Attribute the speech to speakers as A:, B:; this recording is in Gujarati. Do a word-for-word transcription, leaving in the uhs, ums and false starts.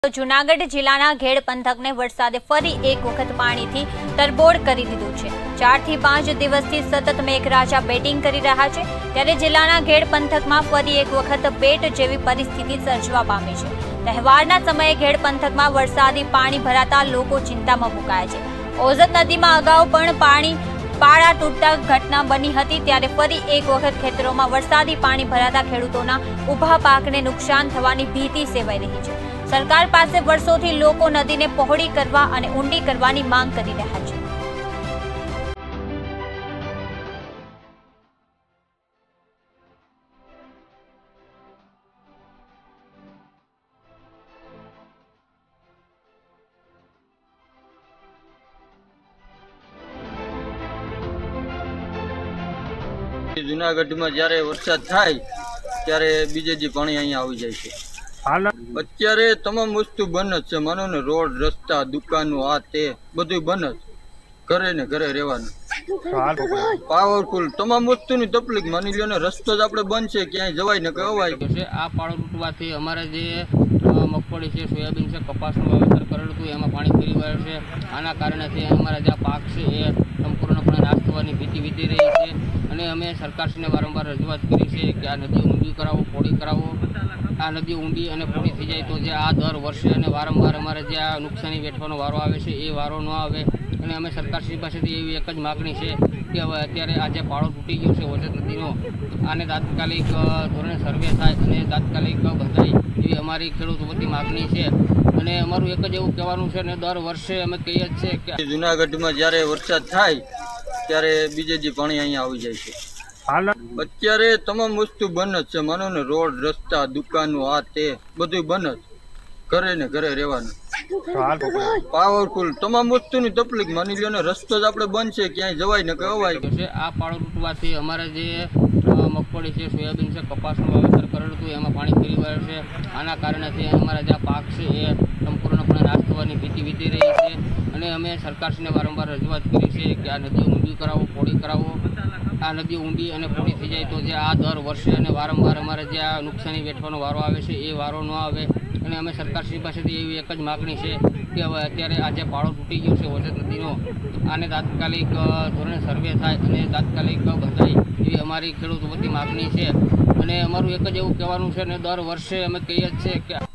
A: જૂનાગઢ જિલ્લાના ઘેડ પંથકને વરસાદે ફરી એક વખત પાણીથી તરબોળ કરી દીધું છે। ચાર થી પાંચ દિવસથી સતત મેઘરાજા બેટિંગ કરી રહ્યા છે, ત્યારે જિલ્લાના ઘેડ પંથકમાં ફરી એક વખત બેટ જેવી પરિસ્થિતિ સર્જવા પામી છે। તહેવારના સમયે ઘેડ પંથકમાં વરસાદી પાણી ભરાતા લોકો ચિંતામાં મુકાયા છે। ઓઝત નદીમાં અગાઉ પણ પાણી પાળા તૂટતા ઘટના બની હતી, ત્યારે ફરી એક વખત ખેતરોમાં વરસાદી પાણી ભરાતા ખેડૂતોના ઊભા પાકને નુકસાન થવાની ભીતિ સેવાઈ રહી છે। सरकार पासे वर्षोथी लोको नदीने पहोળી करवा अने ઊંડી करवानी मांग करी रह्या छे।
B: जूनागढ़ में ज्यारे वरसाद थाय त्यारे बीजेजी पाणी अहींया आवी जाय छे। અત્યારે તમામ વસ્તુ બંધ છે, માનો ને રોડ રસ્તા દુકાનો આ તે બધું બંધ, ઘરે ને ઘરે રહેવાનું પાવરફુલ તમામ વસ્તુની તકલીફ માની લ્યો ને, રસ્તો જ આપણે બંધ છે, ક્યાંય જવાય ને કહેવાય છે।
C: આ પાળો તૂટવાથી અમારે જે મગફળી છે, સોયાબીન છે, કપાસનું વાવેતર કરેલું હતું એમાં પાણી ફરી વળ્યું છે। આના કારણેથી અમારા જે પાક છે એ સંપૂર્ણપણે નાશ થવાની ભીતિ વીતી રહી છે, અને અમે સરકારશ્રીને વારંવાર રજૂઆત કરી છે કે આ નદી ઊંડી કરાવો, પોળી કરાવો। આ નદી ઊંડી અને પોળી થઈ જાય તો જે આ દર વર્ષે અને વારંવાર અમારે જે આ નુકસાની વેઠવાનો વારો આવે છે એ વારો ન આવે, અને અમે સરકારશ્રી પાસેથી એવી એક જ માગણી છે કે હવે અત્યારે આ જે પાળો તૂટી ગયો છે ઓઝત નદીનો, આને તાત્કાલિક ધોરણે સર્વે થાય અને તાત્કાલિક બંધાય એવી અમારી ખેડૂત વતી માગણી છે। અને અમારું એક જ એવું કહેવાનું છે ને દર વર્ષે અમે કહીએ જ છે કે
B: જૂનાગઢમાં જ્યારે વરસાદ થાય ત્યારે બીજેજી પાણી અહીંયા આવી જાય છે। અત્યારે તમામ વસ્તુ બંધ છે, માનો ને રોડ રસ્તા દુકાનો આ તે બધું બંધ, ઘરે ને ઘરે રહેવાનું પાવરફુલ તમામ વસ્તુની તકલીફ માની લ્યો ને, રસ્તો જ આપણે બંધ છે, ક્યાંય જવાય ને કહેવાય છે।
C: આ પાળો તૂટવાથી અમારે જે મગફળી છે, સોયાબીન છે, કપાસનું વાવેતર કરેલું હતું એમાં પાણી ફરી વળ્યું છે। આના કારણેથી અમારા જે પાક છે એ સંપૂર્ણપણે નાશ થવાની ભીતિ વીતી રહી છે, અને અમે સરકારશ્રીને વારંવાર રજૂઆત કરી છે કે આ નદી ઊંડી કરાવો, પોળી કરાવો। આ નદી ઊંડી અને પોળી થઈ જાય તો જે આ દર વર્ષે અને વારંવાર અમારે જે આ નુકસાની વેઠવાનો વારો આવે છે એ વારો ન આવે, અને અમે સરકારશ્રી પાસેથી એવી એક જ માગણી છે કે હવે અત્યારે આ જે પાળો તૂટી ગયો છે ઓઝત નદીનો, આને તાત્કાલિક ધોરણે સર્વે થાય અને તાત્કાલિક બંધાય એવી અમારી ખેડૂત વતી માગણી છે। અને અમારું એક જ એવું કહેવાનું છે ને દર વર્ષે અમે કહીએ જ છે કે